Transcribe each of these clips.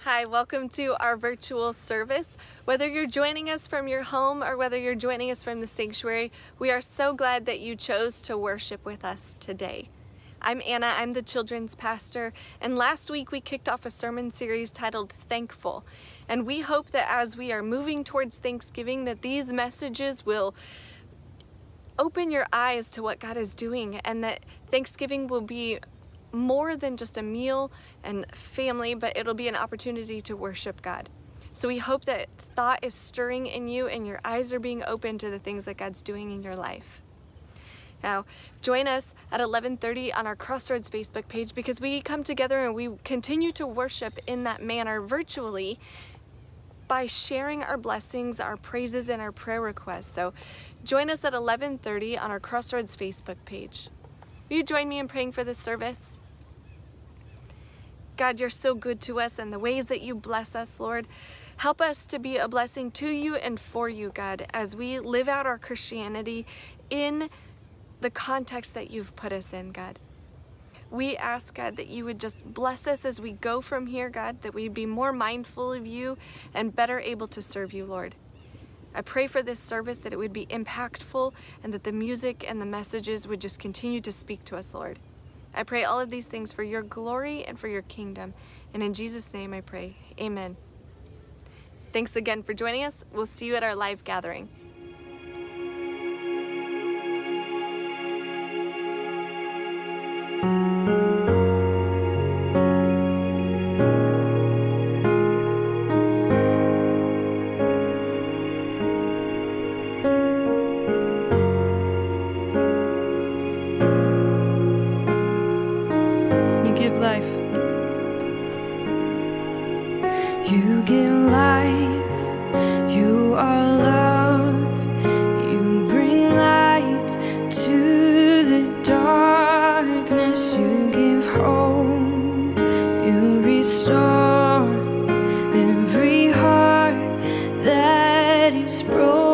Hi, welcome to our virtual service. Whether you're joining us from your home or whether you're joining us from the sanctuary, we are so glad that you chose to worship with us today. I'm Anna, I'm the children's pastor, and last week we kicked off a sermon series titled Thankful. And we hope that as we are moving towards Thanksgiving, that these messages will open your eyes to what God is doing, and that Thanksgiving will be more than just a meal and family, but it'll be an opportunity to worship God. So we hope that thought is stirring in you and your eyes are being open to the things that God's doing in your life. Now, join us at 11:30 on our Crossroads Facebook page, because we come together and we continue to worship in that manner virtually by sharing our blessings, our praises, and our prayer requests. So join us at 11:30 on our Crossroads Facebook page. Will you join me in praying for this service? God, you're so good to us, and the ways that you bless us, Lord. Help us to be a blessing to you and for you, God, as we live out our Christianity in the context that you've put us in, God. We ask, God, that you would just bless us as we go from here, God, that we'd be more mindful of you and better able to serve you, Lord. I pray for this service that it would be impactful and that the music and the messages would just continue to speak to us, Lord. I pray all of these things for your glory and for your kingdom. And in Jesus' name I pray, amen. Thanks again for joining us. We'll see you at our live gathering. Give life. You give life. You are love. You bring light to the darkness. You give hope. You restore every heart that is broken.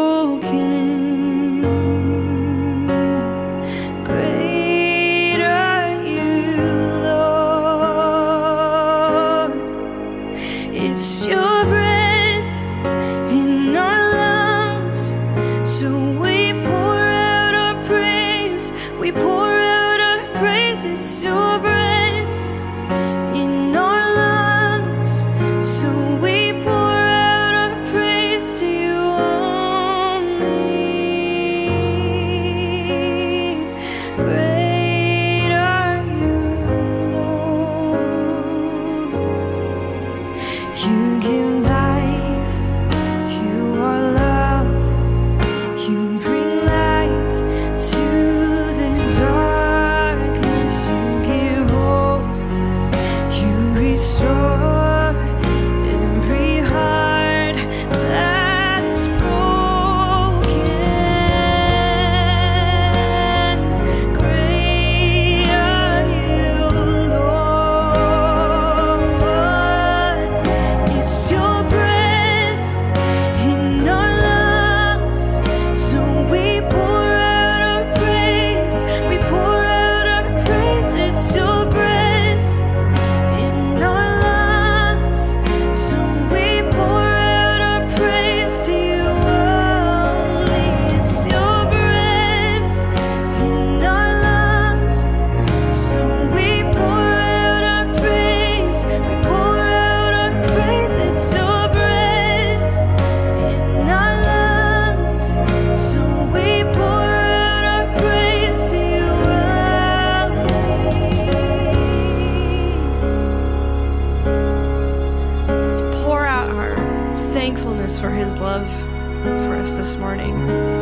It's your breath in our lungs, so we pour out our praise. We pour out our praise. It's your breath in our lungs, so we pour out our praise to you only. Great are you, Lord. You give life, you are love, you bring light to the darkness, you give hope, you restore every heart that is broken. Great are you, Lord. It's your breath in our lungs, so we pour out our praise. We pour out our praise. It's your breath in our lungs, so we pour out our praise to you only. It's your breath in our lungs, so we pour out our praise. We pour out our praise. It's your breath in our lungs, so we pour out our praise to you only. Let's pour out our thankfulness for his love for us this morning.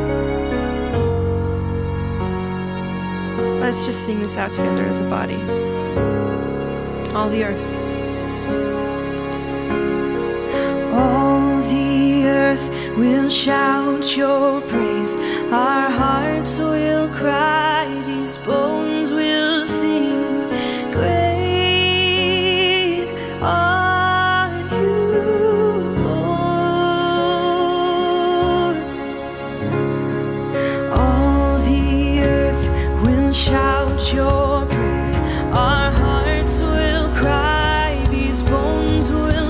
Let's just sing this out together as a body. All the earth. All the earth will shout your praise. Our hearts will cry. These bones will sing. Great are you, Lord. All the earth will shout your praise. Our hearts will cry. These bones will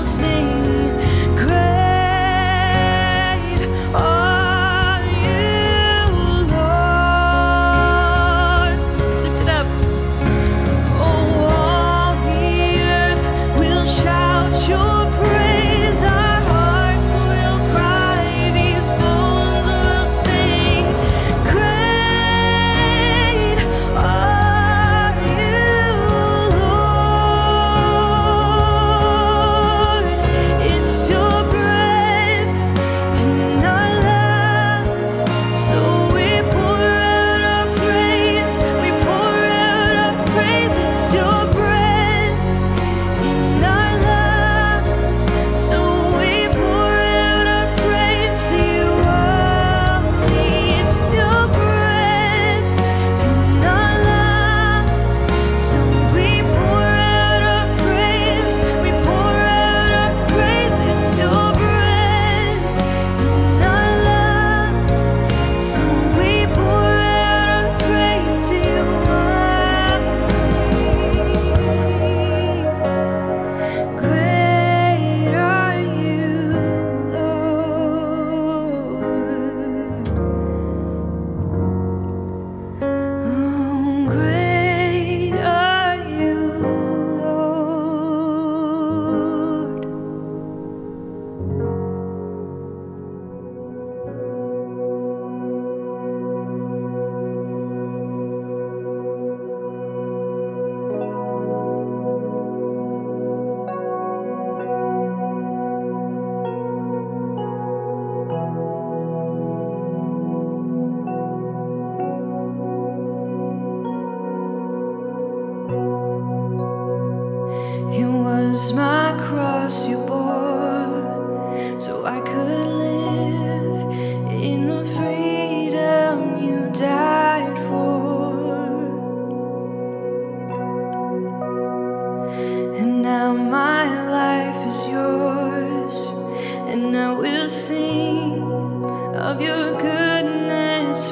It was my cross you bore, so I could live in the freedom you died for. And now my life is yours, and I will sing of your goodness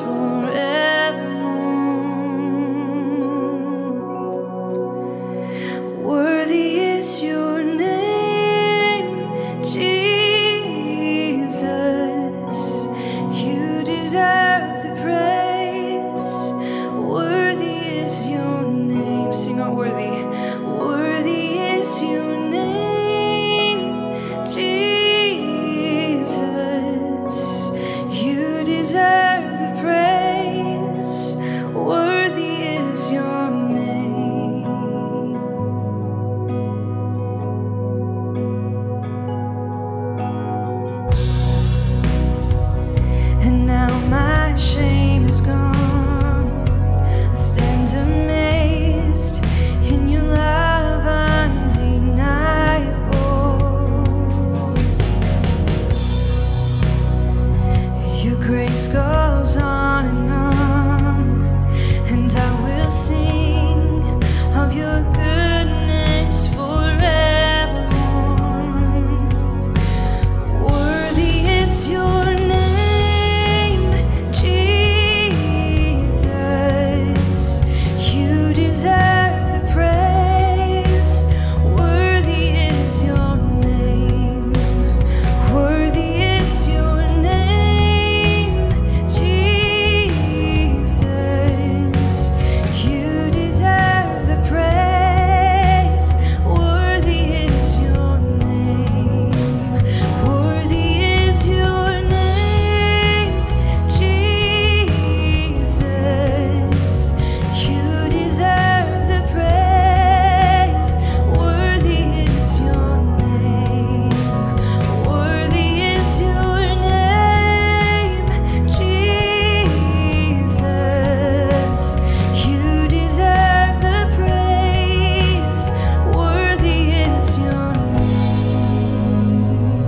forevermore. Worthy is your name, Jesus. You deserve the praise. Worthy is your name. Sing out worthy. Worthy is your name, Jesus. You deserve the praise. Worthy is your name. And now my shame is gone. I stand amazed in your love undeniable. Your grace goes on, and I will sing of your goodness forevermore. Worthy is your name, Jesus. You deserve the praise. Worthy is your name. Worthy is your name, Jesus. You deserve the praise. Worthy is your name. Worthy is your name, Jesus. You deserve the praise. Worthy is your name. Worthy is your name, Jesus. You deserve the praise. Worthy is your name.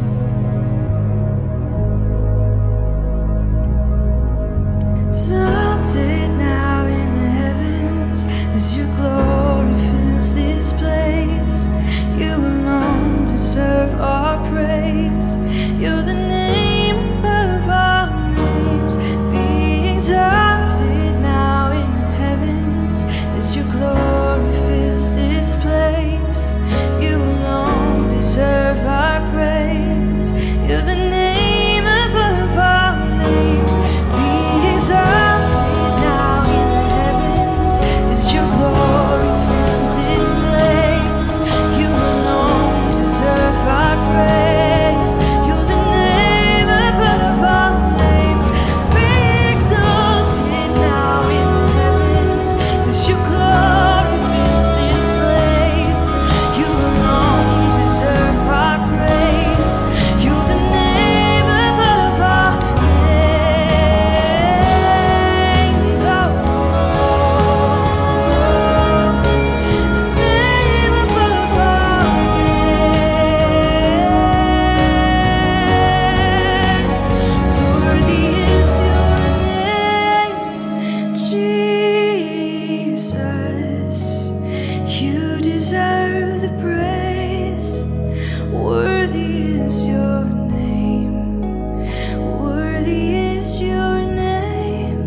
Exalted now in the heavens as your glory fills this place. You alone deserve our praise. You're the name above all names. Be exalted now in the heavens as your glory fills this place. You alone deserve our praise. You're the name above all names. Be exalted now in the heavens as your glory fills this place. You alone deserve our praise. You're the name above all names. Be exalted now in the heavens as your glory fills this place. You alone deserve our praise. You're the name above all names. Oh, the name above all names. Worthy is your name, Jesus. You deserve the praise. Worthy is your name. Worthy is your name,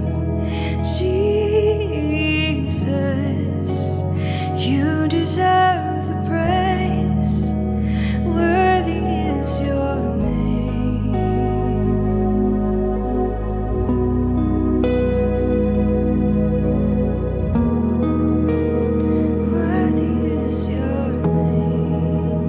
Jesus. You deserve the praise. Worthy is your name. Worthy is your name.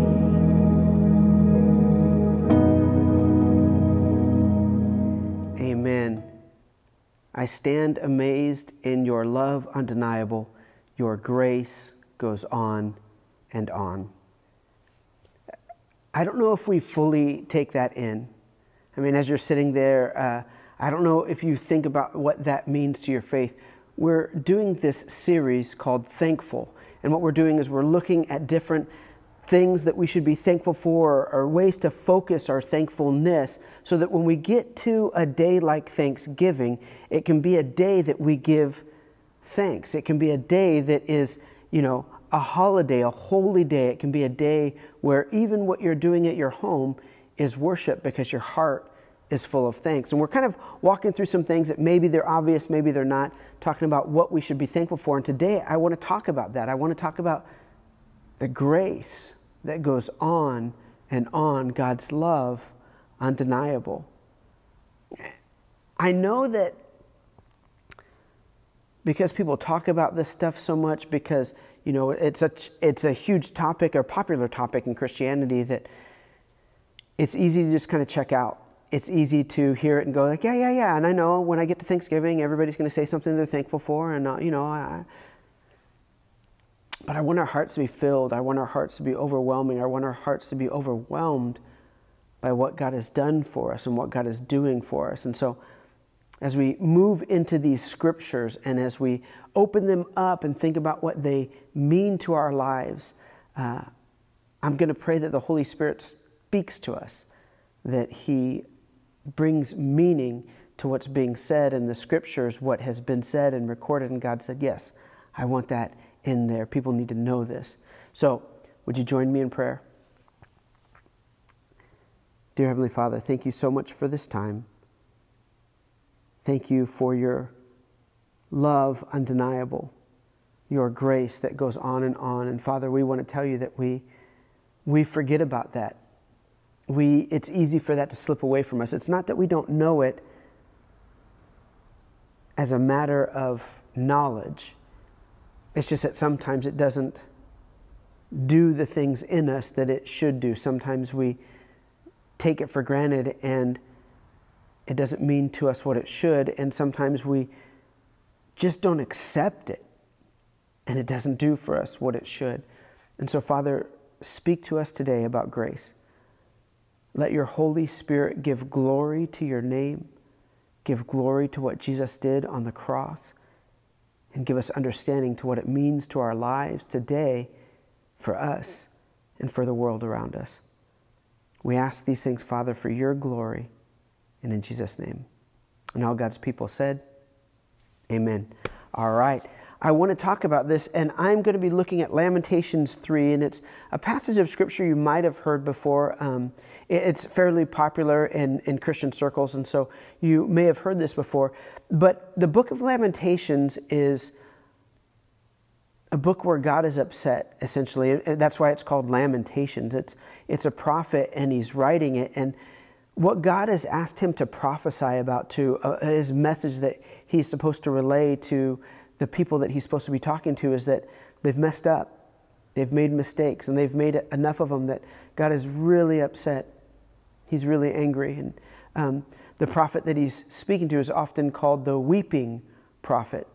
Amen. I stand amazed in your love undeniable. Your grace goes on and on. I don't know if we fully take that in. I mean, as you're sitting there, I don't know if you think about what that means to your faith. We're doing this series called Thankful. And what we're doing is we're looking at different things that we should be thankful for, or ways to focus our thankfulness, so that when we get to a day like Thanksgiving, it can be a day that we give thanks. It can be a day that is, a holiday, a holy day. It can be a day where even what you're doing at your home is worship, because your heart is full of thanks. And we're kind of walking through some things that maybe they're obvious, maybe they're not, talking about what we should be thankful for. And today I want to talk about that. I want to talk about the grace that goes on and on, God's love, undeniable. I know that because people talk about this stuff so much, because it's a huge topic, or popular topic in Christianity, that it's easy to just kind of check out. It's easy to hear it and go like, yeah. And I know when I get to Thanksgiving, everybody's going to say something they're thankful for. And, but I want our hearts to be filled. I want our hearts to be overwhelming. I want our hearts to be overwhelmed by what God has done for us and what God is doing for us. And so as we move into these scriptures, and as we open them up and think about what they mean to our lives, I'm going to pray that the Holy Spirit speaks to us, that He brings meaning to what's being said in the scriptures, what has been said and recorded. And God said, yes, I want that in there. People need to know this. So would you join me in prayer? Dear Heavenly Father, thank you so much for this time. Thank you for your love undeniable, your grace that goes on and on. And Father, we want to tell you that we forget about that. It's easy for that to slip away from us. It's not that we don't know it as a matter of knowledge. It's just that sometimes it doesn't do the things in us that it should do. Sometimes we take it for granted and it doesn't mean to us what it should. And sometimes we just don't accept it and it doesn't do for us what it should. And so, Father, speak to us today about grace. Let your Holy Spirit give glory to your name, give glory to what Jesus did on the cross, and give us understanding to what it means to our lives today for us and for the world around us. We ask these things, Father, for your glory, and in Jesus' name. And all God's people said, amen. All right. I want to talk about this, and I'm going to be looking at Lamentations 3, and it's a passage of Scripture you might have heard before. It's fairly popular in Christian circles, and so you may have heard this before. But the book of Lamentations is a book where God is upset, essentially. That's why it's called Lamentations. It's a prophet, and he's writing it, and what God has asked him to prophesy about, to his message that he's supposed to relay to the people that he's supposed to be talking to, is that they've messed up, they've made mistakes, and they've made enough of them that God is really upset. He's really angry. And the prophet that he's speaking to is often called the weeping prophet,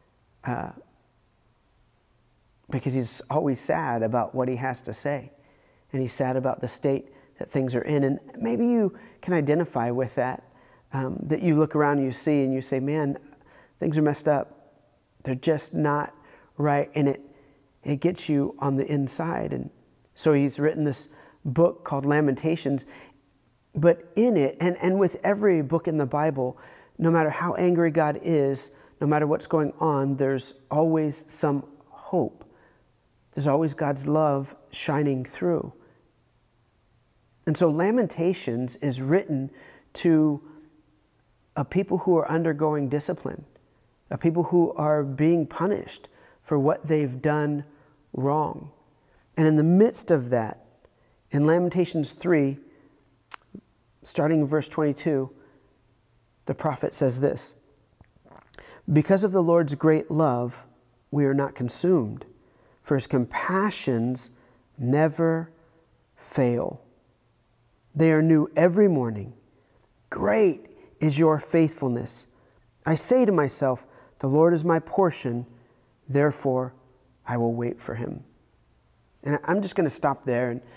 because he's always sad about what he has to say, and he's sad about the state that things are in. And maybe you can identify with that, that you look around and you see and you say, man, things are messed up. They're just not right. And it gets you on the inside. And so he's written this book called Lamentations. But in it, and with every book in the Bible, no matter how angry God is, no matter what's going on, there's always some hope. There's always God's love shining through. And so Lamentations is written to a people who are undergoing discipline, a people who are being punished for what they've done wrong. And in the midst of that, in Lamentations 3, starting in verse 22, the prophet says this: because of the Lord's great love, we are not consumed, for his compassions never fail. They are new every morning. Great is your faithfulness. I say to myself, the Lord is my portion, therefore I will wait for him. And I'm just going to stop there. And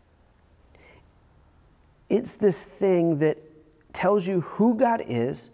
it's this thing that tells you who God is,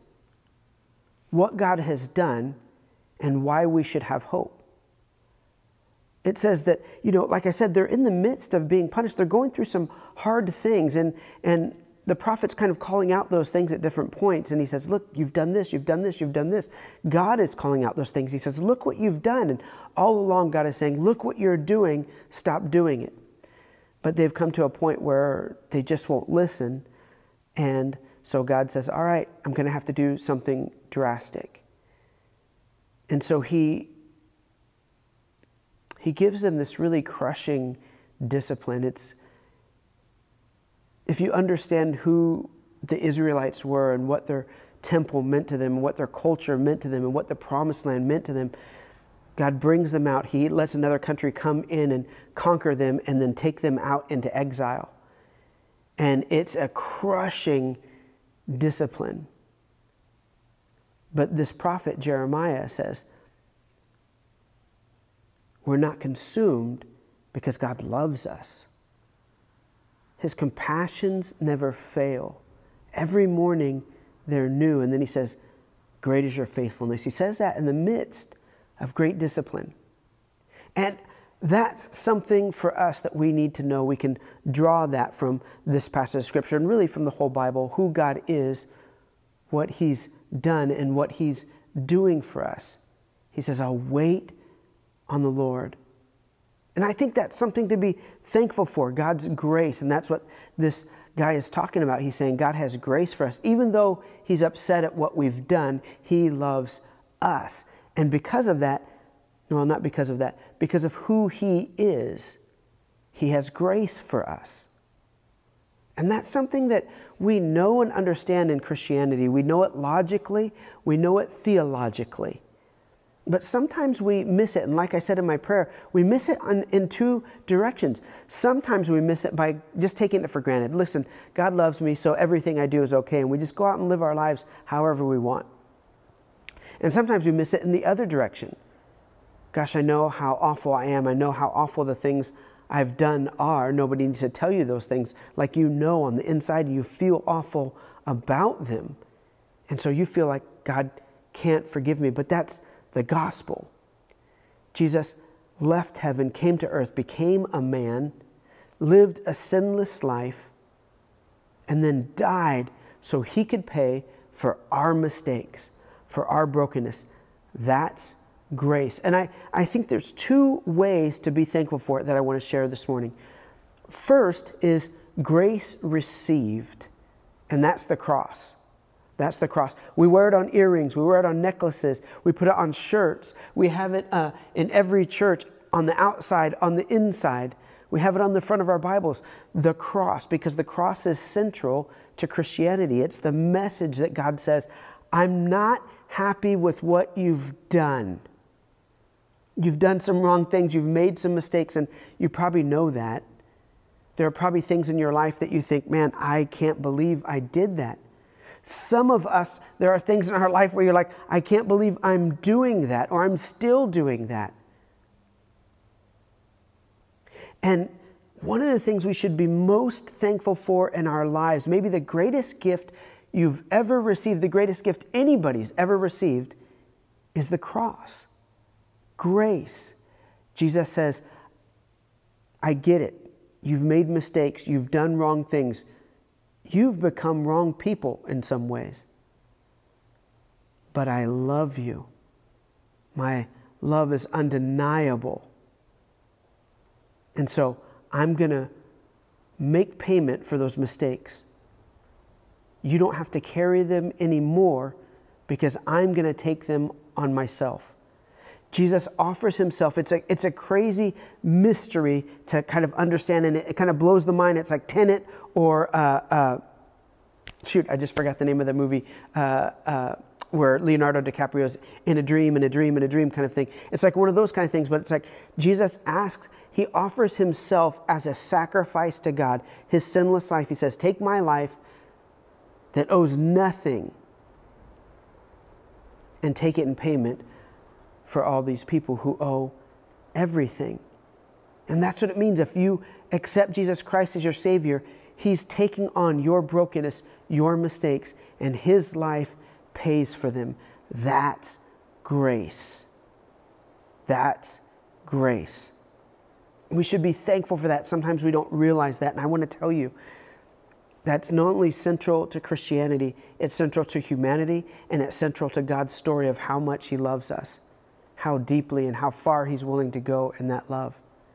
what God has done, and why we should have hope. It says that, like I said, they're in the midst of being punished. They're going through some hard things. And the prophet's kind of calling out those things at different points. And he says, look, you've done this, you've done this, you've done this. God is calling out those things. He says, look what you've done. And all along, God is saying, look what you're doing. Stop doing it. But they've come to a point where they just won't listen. And so God says, all right, I'm going to have to do something drastic. And so he gives them this really crushing discipline. If you understand who the Israelites were and what their temple meant to them, and what their culture meant to them, and what the promised land meant to them, God brings them out. He lets another country come in and conquer them and then take them out into exile. And it's a crushing discipline. But this prophet Jeremiah says, we're not consumed because God loves us. His compassions never fail. Every morning they're new. And then he says, great is your faithfulness. He says that in the midst of great discipline. And that's something for us that we need to know. We can draw that from this passage of Scripture and really from the whole Bible, who God is, what He's done, and what He's doing for us. He says, I'll wait on the Lord. And I think that's something to be thankful for, God's grace. And that's what this guy is talking about. He's saying God has grace for us. Even though He's upset at what we've done, He loves us. And because of that, no, not because of that, because of who He is, He has grace for us. And that's something that we know and understand in Christianity. We know it logically, we know it theologically. But sometimes we miss it. And like I said in my prayer, we miss it in two directions. Sometimes we miss it by just taking it for granted. Listen, God loves me, so everything I do is okay. And we just go out and live our lives however we want. And sometimes we miss it in the other direction. Gosh, I know how awful I am. I know how awful the things I've done are. Nobody needs to tell you those things. Like, on the inside, you feel awful about them. And so you feel like God can't forgive me. But that's the gospel. Jesus left heaven, came to earth, became a man, lived a sinless life, and then died so He could pay for our mistakes, for our brokenness. That's grace. And I think there's two ways to be thankful for it that I want to share this morning. First is grace received, and that's the cross. That's the cross. We wear it on earrings. We wear it on necklaces. We put it on shirts. We have it in every church, on the outside, on the inside. We have it on the front of our Bibles. The cross, because the cross is central to Christianity. It's the message that God says, I'm not happy with what you've done. You've done some wrong things. You've made some mistakes, and you probably know that. There are probably things in your life that you think, man, I can't believe I did that. Some of us, there are things in our life where you're like, I can't believe I'm doing that, or I'm still doing that. And one of the things we should be most thankful for in our lives, maybe the greatest gift you've ever received, the greatest gift anybody's ever received, is the cross. Grace. Jesus says, I get it. You've made mistakes. You've done wrong things. You've become wrong people in some ways. But I love you. My love is undeniable. And so I'm going to make payment for those mistakes. You don't have to carry them anymore because I'm going to take them on myself. Jesus offers Himself. It's a crazy mystery to kind of understand, and it kind of blows the mind. It's like Tenet or, I just forgot the name of the movie, where Leonardo DiCaprio's in a dream kind of thing. It's like one of those kind of things, but it's like Jesus asks, He offers Himself as a sacrifice to God, His sinless life. He says, take my life that owes nothing and take it in payment for all these people who owe everything. And that's what it means. If you accept Jesus Christ as your Savior, He's taking on your brokenness, your mistakes, and His life pays for them. That's grace. That's grace. We should be thankful for that. Sometimes we don't realize that. And I want to tell you, that's not only central to Christianity, it's central to humanity, and it's central to God's story of how much He loves us, how deeply and how far He's willing to go in that love.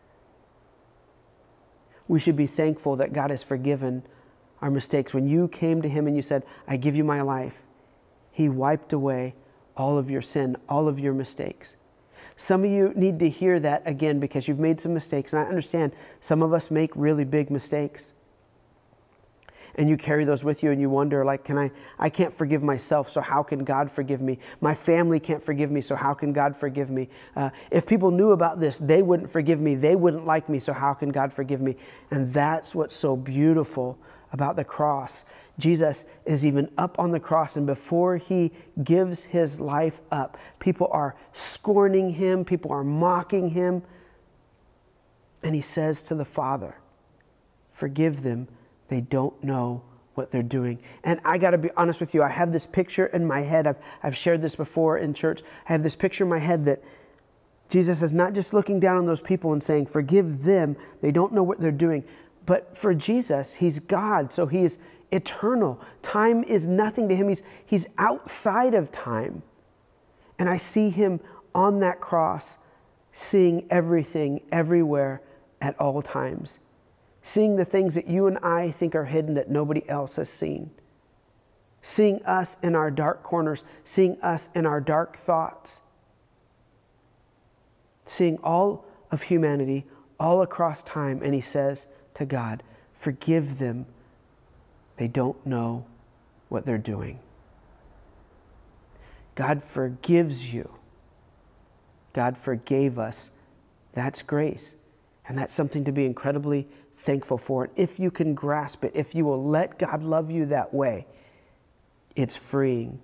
We should be thankful that God has forgiven our mistakes. When you came to Him and you said, I give you my life, He wiped away all of your sin, all of your mistakes. Some of you need to hear that again because you've made some mistakes. And I understand some of us make really big mistakes. And you carry those with you and you wonder, like, I can't forgive myself, so how can God forgive me? My family can't forgive me, so how can God forgive me? If people knew about this, they wouldn't forgive me. They wouldn't like me, so how can God forgive me? And that's what's so beautiful about the cross. Jesus is even up on the cross, and before He gives His life up, people are scorning Him, people are mocking Him. And He says to the Father, forgive them. They don't know what they're doing. And I got to be honest with you, I have this picture in my head. I've shared this before in church. I have this picture in my head that Jesus is not just looking down on those people and saying, forgive them. They don't know what they're doing. But for Jesus, He's God, so He is eternal. Time is nothing to Him. He's outside of time. And I see Him on that cross, seeing everything, everywhere, at all times. Seeing the things that you and I think are hidden that nobody else has seen. Seeing us in our dark corners. Seeing us in our dark thoughts. Seeing all of humanity all across time. And He says to God, forgive them. They don't know what they're doing. God forgives you. God forgave us. That's grace. And that's something to be incredibly thankful for. And if you can grasp it, if you will let God love you that way, it's freeing.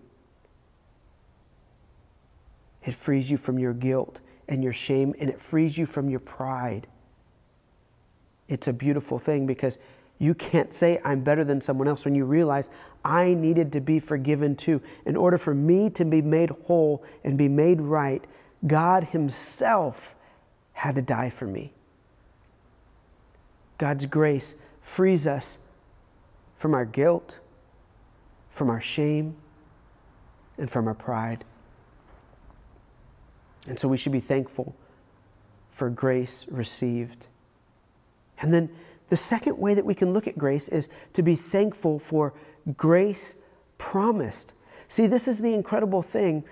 It frees you from your guilt and your shame, and it frees you from your pride. It's a beautiful thing because you can't say I'm better than someone else when you realize I needed to be forgiven too. In order for me to be made whole and be made right, God Himself had to die for me. God's grace frees us from our guilt, from our shame, and from our pride. And so we should be thankful for grace received. And then the second way that we can look at grace is to be thankful for grace promised. See, this is the incredible thing.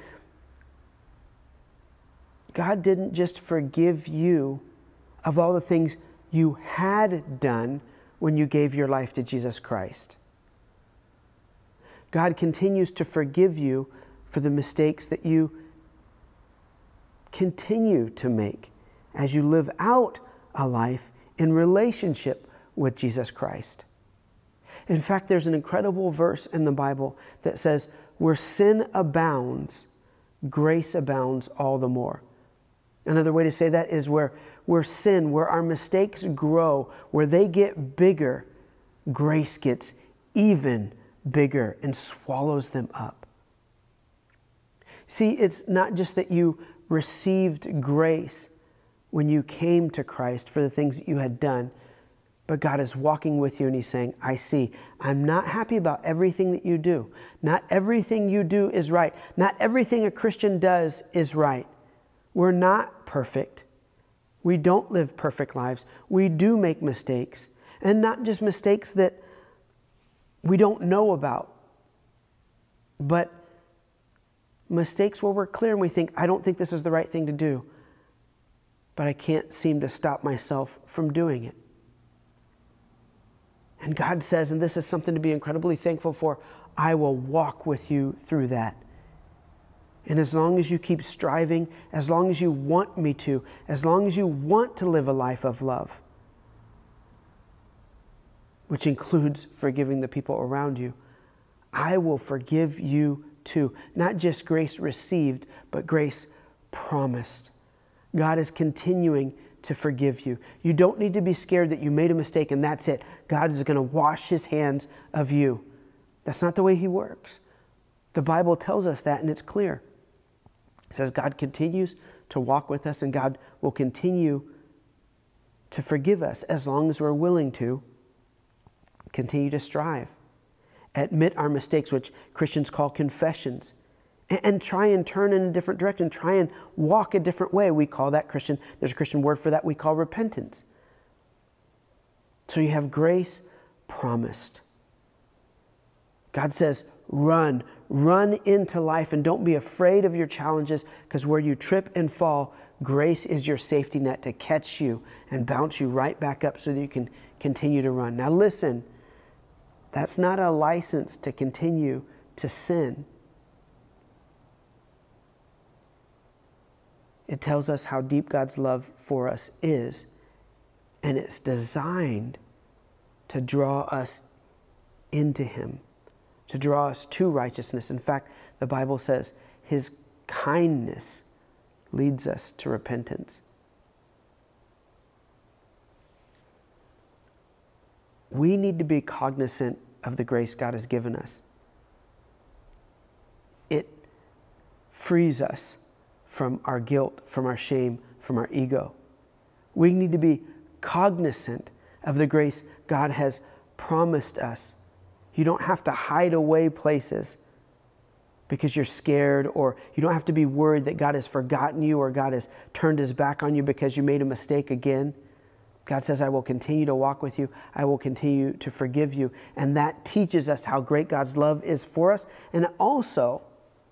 God didn't just forgive you of all the things you had done when you gave your life to Jesus Christ. God continues to forgive you for the mistakes that you continue to make as you live out a life in relationship with Jesus Christ. In fact, there's an incredible verse in the Bible that says, where sin abounds, grace abounds all the more. Another way to say that is where sin, where our mistakes grow, where they get bigger, grace gets even bigger and swallows them up. See, it's not just that you received grace when you came to Christ for the things that you had done, but God is walking with you and He's saying, I see, I'm not happy about everything that you do. Not everything you do is right. Not everything a Christian does is right. We're not perfect. We don't live perfect lives. We do make mistakes. And not just mistakes that we don't know about, but mistakes where we're clear and we think, I don't think this is the right thing to do, but I can't seem to stop myself from doing it. And God says, and this is something to be incredibly thankful for, I will walk with you through that. And as long as you keep striving, as long as you want me to, as long as you want to live a life of love, which includes forgiving the people around you, I will forgive you too. Not just grace received, but grace promised. God is continuing to forgive you. You don't need to be scared that you made a mistake and that's it. God is going to wash His hands of you. That's not the way He works. The Bible tells us that, and it's clear. It says God continues to walk with us, and God will continue to to forgive us as long as we're willing to continue to strive. Admit our mistakes, which Christians call confessions, and try and turn in a different direction, try and walk a different way. We call that there's a Christian word for that we call repentance. So you have grace promised. God says, run into life and don't be afraid of your challenges, because where you trip and fall, grace is your safety net to catch you and bounce you right back up so that you can continue to run. Now listen, that's not a license to continue to sin. It tells us how deep God's love for us is, and it's designed to draw us into Him, to draw us to righteousness. In fact, the Bible says His kindness leads us to repentance. We need to be cognizant of the grace God has given us. It frees us from our guilt, from our shame, from our ego. We need to be cognizant of the grace God has promised us. You don't have to hide away places because you're scared, or you don't have to be worried that God has forgotten you or God has turned His back on you because you made a mistake again. God says, I will continue to walk with you. I will continue to forgive you. And that teaches us how great God's love is for us. And it also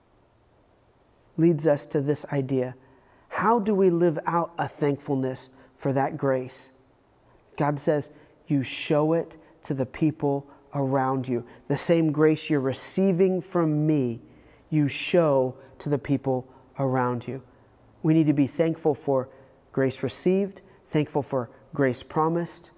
leads us to this idea. How do we live out a thankfulness for that grace? God says, you show it to the people around you. The same grace you're receiving from me, you show to the people around you. We need to be thankful for grace received, thankful for grace promised,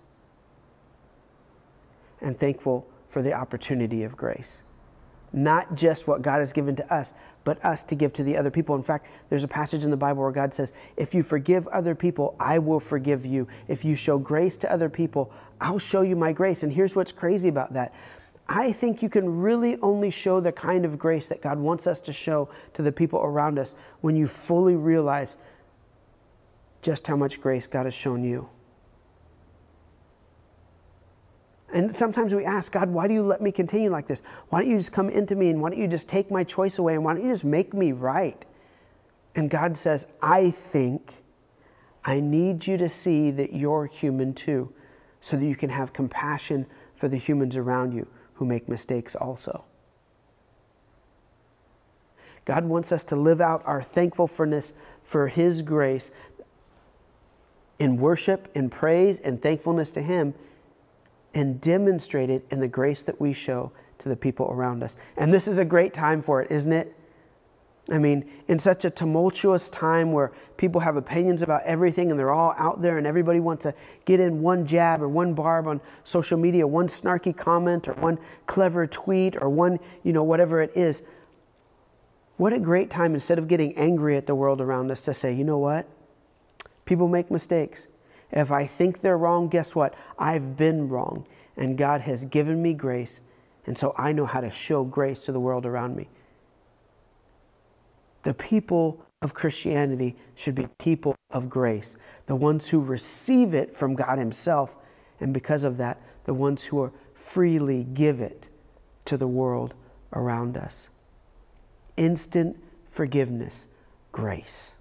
and thankful for the opportunity of grace. Not just what God has given to us, but us to give to the other people. In fact, there's a passage in the Bible where God says, if you forgive other people, I will forgive you. If you show grace to other people, I'll show you my grace. And here's what's crazy about that. I think you can really only show the kind of grace that God wants us to show to the people around us when you fully realize just how much grace God has shown you. And sometimes we ask, God, why do you let me continue like this? Why don't you just come into me, and why don't you just take my choice away, and why don't you just make me right? And God says, I think I need you to see that you're human too, so that you can have compassion for the humans around you who make mistakes also. God wants us to live out our thankfulness for His grace in worship, in praise, and thankfulness to Him, and demonstrate it in the grace that we show to the people around us. And this is a great time for it, isn't it? I mean, in such a tumultuous time where people have opinions about everything and they're all out there and everybody wants to get in one jab or one barb on social media, one snarky comment or one clever tweet or one, whatever it is. What a great time, instead of getting angry at the world around us, to say, you know what? People make mistakes. If I think they're wrong, guess what? I've been wrong, and God has given me grace, and so I know how to show grace to the world around me. The people of Christianity should be people of grace, the ones who receive it from God Himself, and because of that, the ones who are freely give it to the world around us. Instant forgiveness, grace.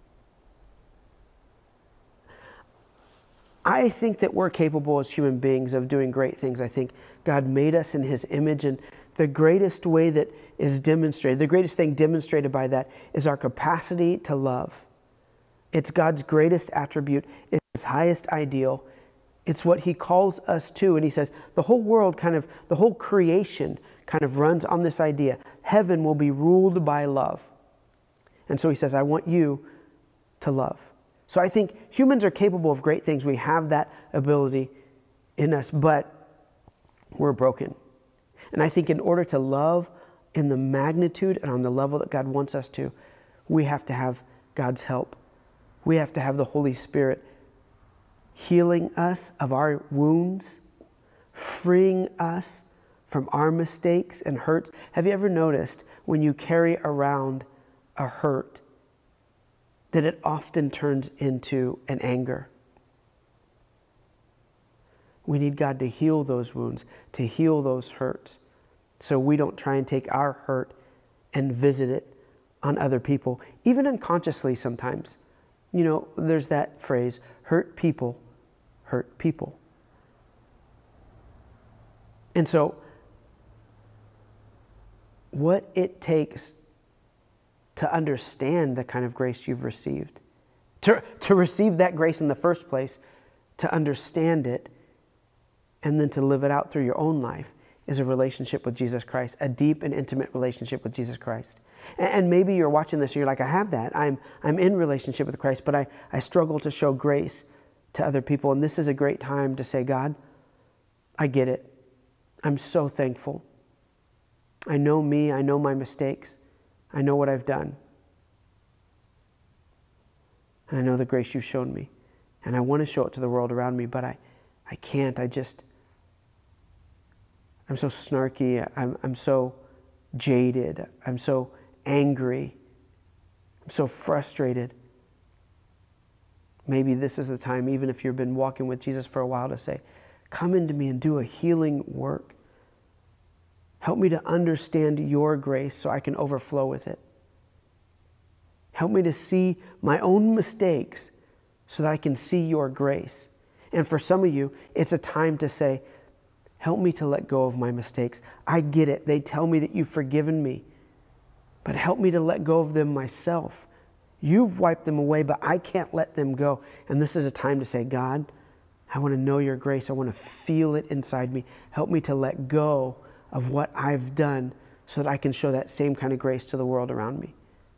I think that we're capable as human beings of doing great things. I think God made us in His image, and the greatest way that is demonstrated, the greatest thing demonstrated by that is our capacity to love. It's God's greatest attribute. It's His highest ideal. It's what He calls us to. And He says the whole world the whole creation kind of runs on this idea. Heaven will be ruled by love. And so He says, I want you to love. So I think humans are capable of great things. We have that ability in us, but we're broken. And I think in order to love in the magnitude and on the level that God wants us to, we have to have God's help. We have to have the Holy Spirit healing us of our wounds, freeing us from our mistakes and hurts. Have you ever noticed when you carry around a hurt that it often turns into an anger? We need God to heal those wounds, to heal those hurts, so we don't try and take our hurt and visit it on other people, even unconsciously sometimes. You know, there's that phrase, hurt people hurt people. And so, what it takes to understand the kind of grace you've received, to receive that grace in the first place, to understand it, and then to live it out through your own life, is a relationship with Jesus Christ, a deep and intimate relationship with Jesus Christ. And maybe you're watching this and you're like, I have that. I'm in relationship with Christ, but I struggle to show grace to other people. And this is a great time to say, God, I get it. I'm so thankful. I know me. I know my mistakes. I know what I've done. And I know the grace you've shown me. And I want to show it to the world around me, but I can't. I'm so snarky. I'm so jaded. I'm so angry. I'm so frustrated. Maybe this is the time, even if you've been walking with Jesus for a while, to say, come into me and do a healing work. Help me to understand your grace so I can overflow with it. Help me to see my own mistakes so that I can see your grace. And for some of you, it's a time to say, help me to let go of my mistakes. I get it. They tell me that you've forgiven me, but help me to let go of them myself. You've wiped them away, but I can't let them go. And this is a time to say, God, I want to know your grace. I want to feel it inside me. Help me to let go of what I've done so that I can show that same kind of grace to the world around me.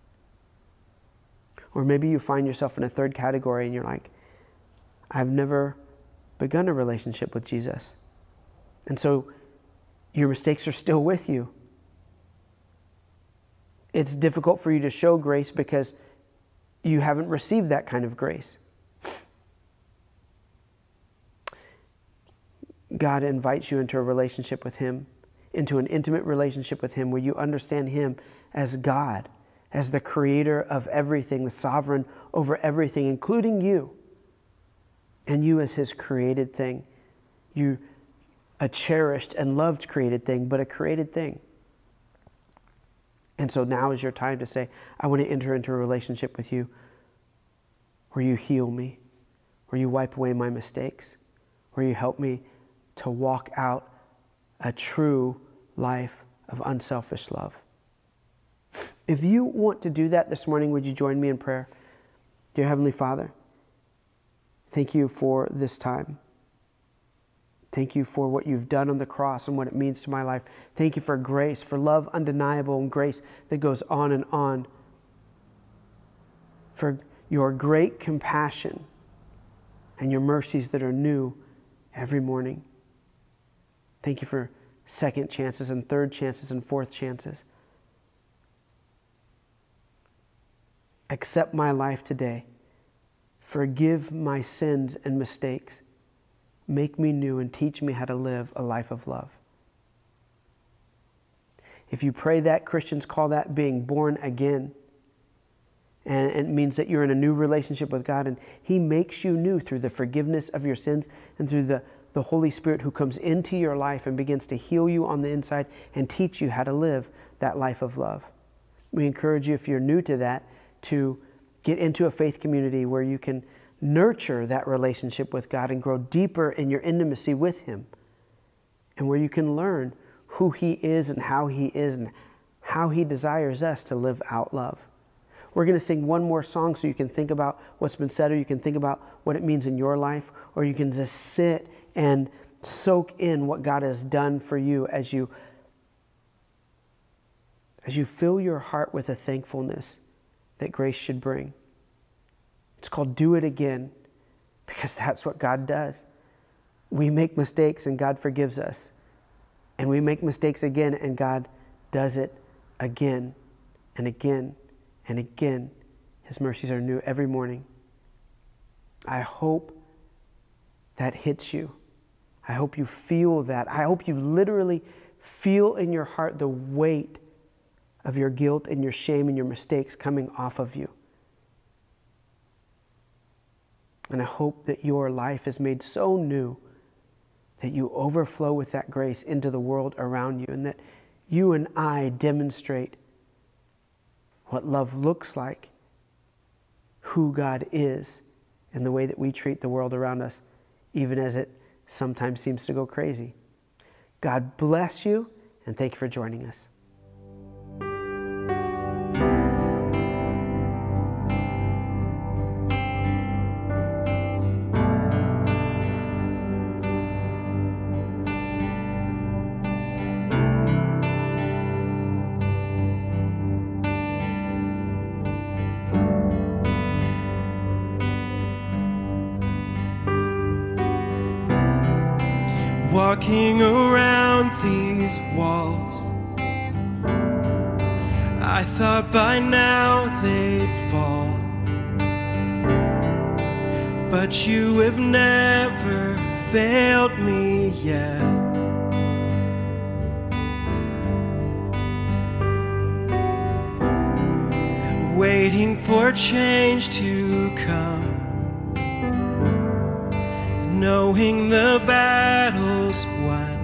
Or maybe you find yourself in a third category and you're like, I've never begun a relationship with Jesus. And so your mistakes are still with you. It's difficult for you to show grace because you haven't received that kind of grace. God invites you into a relationship with Him, into an intimate relationship with Him where you understand Him as God, as the creator of everything, the sovereign over everything, including you. And you as His created thing. You a cherished and loved created thing, but a created thing. And so now is your time to say, I want to enter into a relationship with you where you heal me, where you wipe away my mistakes, where you help me to walk out a true life of unselfish love. If you want to do that this morning, would you join me in prayer? Dear Heavenly Father, thank you for this time. Thank you for what you've done on the cross and what it means to my life. Thank you for grace, for love undeniable and grace that goes on and on. For your great compassion and your mercies that are new every morning. Thank you for second chances and third chances and fourth chances. Accept my life today. Forgive my sins and mistakes. Make me new and teach me how to live a life of love. If you pray that, Christians call that being born again. And it means that you're in a new relationship with God, and He makes you new through the forgiveness of your sins and through the Holy Spirit who comes into your life and begins to heal you on the inside and teach you how to live that life of love. We encourage you, if you're new to that, to get into a faith community where you can nurture that relationship with God and grow deeper in your intimacy with Him, and where you can learn who He is and how He desires us to live out love. We're going to sing one more song so you can think about what's been said, or you can think about what it means in your life, or you can just sit and soak in what God has done for you as you fill your heart with a thankfulness that grace should bring. It's called Do It Again, because that's what God does. We make mistakes and God forgives us. And we make mistakes again and God does it again and again and again. His mercies are new every morning. I hope that hits you. I hope you feel that. I hope you literally feel in your heart the weight of your guilt and your shame and your mistakes coming off of you. And I hope that your life is made so new that you overflow with that grace into the world around you, and that you and I demonstrate what love looks like, who God is, and the way that we treat the world around us, even as it sometimes seems to go crazy. God bless you, and thank you for joining us. Walking around these walls, I thought by now they'd fall, but you have never failed me yet. Waiting for change to come, knowing the battle's won,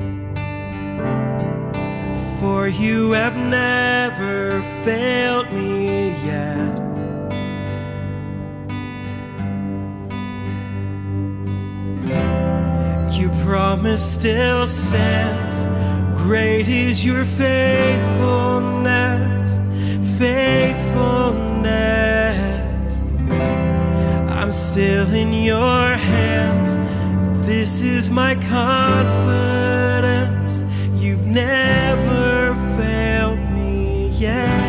for you have never failed me yet. Your promise still stands, great is your faithfulness, faithfulness. I'm still in your hands, this is my confidence. You've never failed me yet.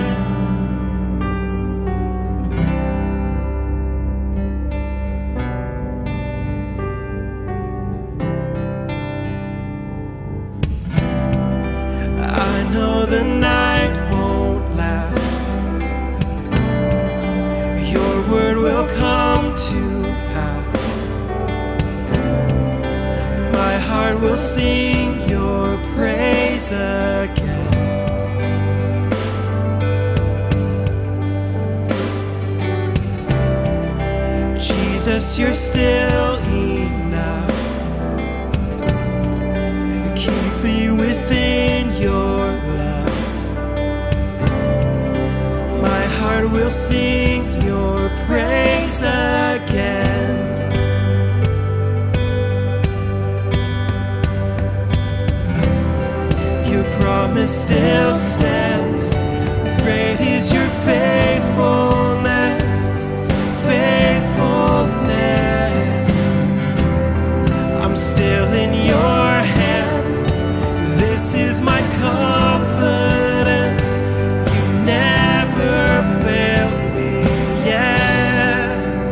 I know the night won't last, your word will come to pass. My heart will sing your praise again. Jesus, you're still enough. Keep me within your love. My heart will sing your praise again. Your promise still stands, great is your faithfulness, faithfulness. I'm still in your hands, this is my confidence. You never failed me yet.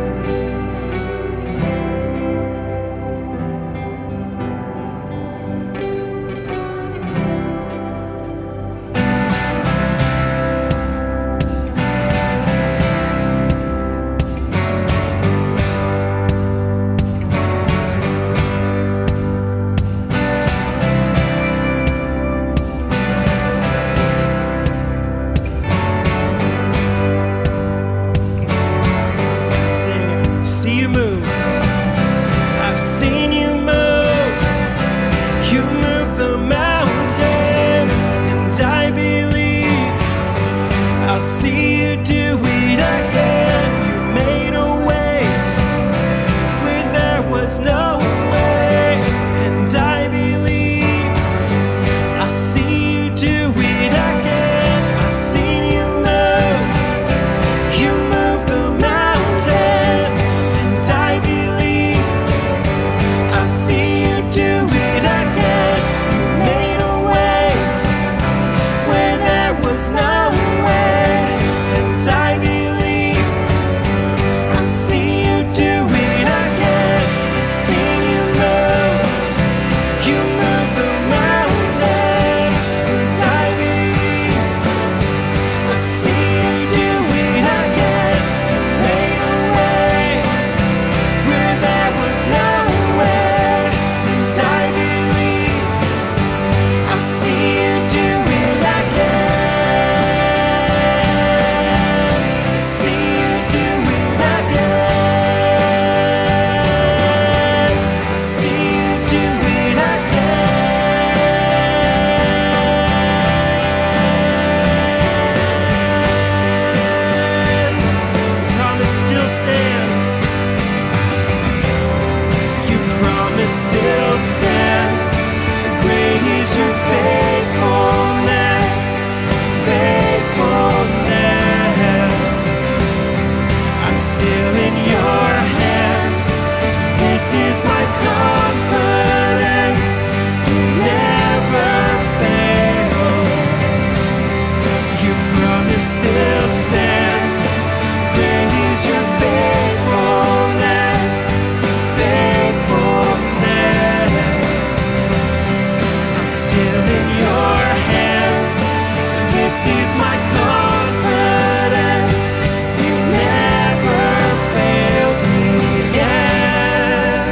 See you move, I've seen you move. You move the mountains, and I believe I'll see you do it again. You made a way where there was no way, and I believe I'll see you do it again. I've seen you move, you move the mountains, and I believe I'll see you do it again. You made a way where there was no way, and I believe I'll see you do it again. I've seen you stands. Great is your faithfulness, faithfulness. I'm still in your hands. This is my confidence. You never fail. Your promise still stands. Great is your faithfulness, faithfulness. I'm still in your hands. This is my confidence. You never failed me yet.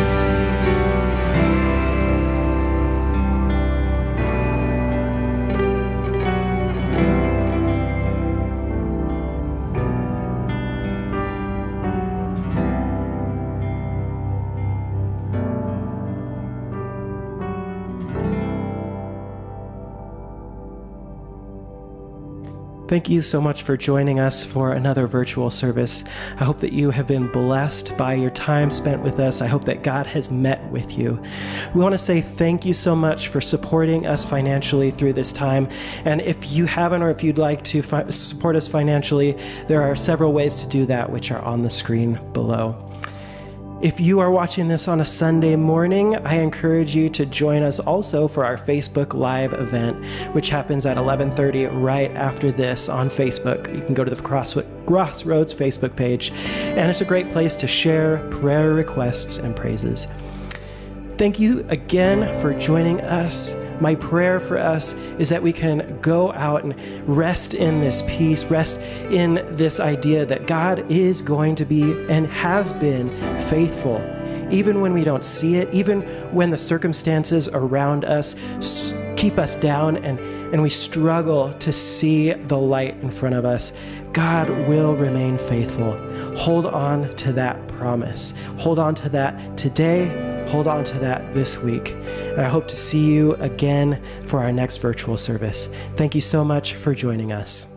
Thank you so much for joining us for another virtual service. I hope that you have been blessed by your time spent with us. I hope that God has met with you. We want to say thank you so much for supporting us financially through this time. And if you haven't, or if you'd like to support us financially, there are several ways to do that, which are on the screen below. If you are watching this on a Sunday morning, I encourage you to join us also for our Facebook Live event, which happens at 11:30 right after this on Facebook. You can go to the Crossroads Facebook page, and it's a great place to share prayer requests and praises. Thank you again for joining us. My prayer for us is that we can go out and rest in this peace, rest in this idea that God is going to be and has been faithful, even when we don't see it, even when the circumstances around us keep us down and we struggle to see the light in front of us. God will remain faithful. Hold on to that promise. Hold on to that today. Hold on to that this week. And I hope to see you again for our next virtual service. Thank you so much for joining us.